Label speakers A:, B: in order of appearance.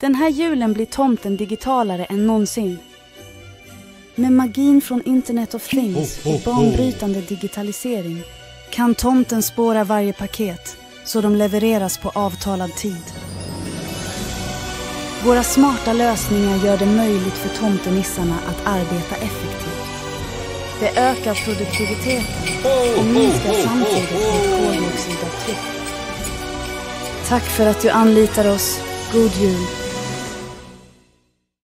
A: Den här julen blir tomten digitalare än någonsin. Med magin från Internet of Things och banbrytande digitalisering kan tomten spåra varje paket så de levereras på avtalad tid. Våra smarta lösningar gör det möjligt för tomtenissarna att arbeta effektivt. Det ökar produktiviteten och minskar samtidigt ett koldioxidavtryck. Tack för att du anlitar oss. God jul!